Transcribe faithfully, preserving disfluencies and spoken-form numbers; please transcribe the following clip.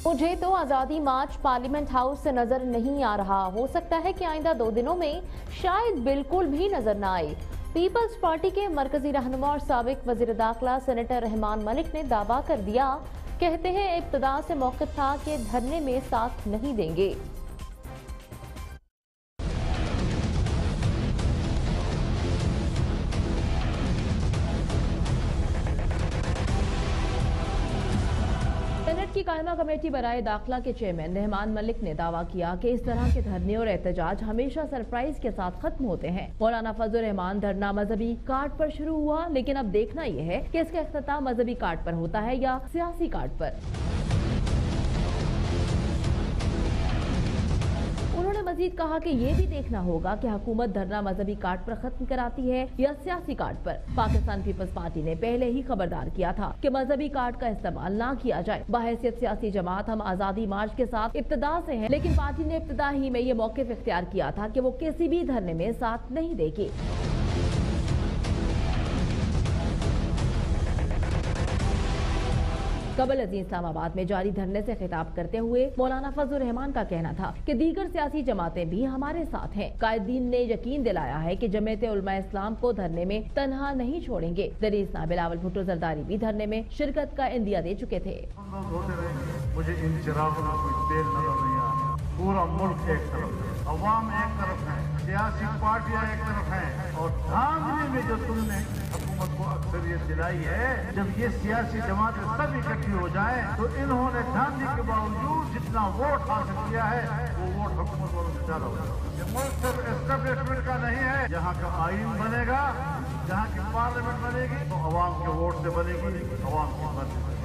مجھے تو آزادی مارچ پارلیمنٹ ہاؤس سے نظر نہیں آ رہا، ہو سکتا ہے کہ آئندہ دو دنوں میں شاید بالکل بھی نظر نہ آئے۔ پیپلز پارٹی کے مرکزی رہنما اور سابق وزیر داخلہ سینیٹر رحمان ملک نے دعویٰ کر دیا، کہتے ہیں ابتدا سے موقف تھا کہ دھرنے میں ساتھ نہیں دیں گے۔ سینٹ کی قائمہ کمیٹی برائے داخلہ کے چیئرمین رحمان ملک نے دعویٰ کیا کہ اس طرح کے دھرنے اور احتجاج ہمیشہ سرپرائز کے ساتھ ختم ہوتے ہیں۔ مولانا فضل الرحمان دھرنا مذہبی کارڈ پر شروع ہوا، لیکن اب دیکھنا یہ ہے کہ اس کا اختتام مذہبی کارڈ پر ہوتا ہے یا سیاسی کارڈ پر۔ انہوں نے مزید کہا کہ یہ بھی دیکھنا ہوگا کہ حکومت دھرنا مذہبی کارڈ پر ختم کراتی ہے یا سیاسی کارڈ پر۔ پاکستان پیپلز پارٹی نے پہلے ہی خبردار کیا تھا کہ مذہبی کارڈ کا استعمال نہ کیا جائے۔ بحیثیت سیاسی جماعت ہم آزادی مارچ کے ساتھ ابتدا سے ہیں، لیکن پارٹی نے ابتدا ہی میں یہ موقف اختیار کیا تھا کہ وہ کسی بھی دھرنے میں ساتھ نہیں دے گی۔ قبل ازیں اسلام آباد میں جاری دھرنے سے خطاب کرتے ہوئے مولانا فضل الرحمان کا کہنا تھا کہ دیگر سیاسی جماعتیں بھی ہمارے ساتھ ہیں۔ قائدین نے یقین دلایا ہے کہ جمعیت علماء اسلام کو دھرنے میں تنہا نہیں چھوڑیں گے۔ رئیس بلاول بھٹو زرداری بھی دھرنے میں شرکت کا عندیہ دے چکے تھے۔ مجھے ان چراغوں میں کوئی تیل نظر نہیں آ رہا۔ پورا ملک ایک طرف ہے، عوام ایک طرف ہے، سیاسی پارٹیاں ایک طرف ہیں، اور دھاندلی میں جو تم نے حکومت کو اکثریت دلائی ہے، جب یہ سیاسی جماعتیں سب اکٹھی ہو جائیں تو انہوں نے دھاندلی کے باوجود جتنا ووٹ حاصل کیا ہے وہ ووٹ حکومت والوں سے زیادہ ہوگا۔ یہ ملک صرف اسٹیبلشمنٹ کا نہیں ہے، جہاں کا آئین بنے گا، جہاں کی پارلیمنٹ بنے گی تو عوام کے ووٹ سے بنے گی، عوام کی مرضی سے۔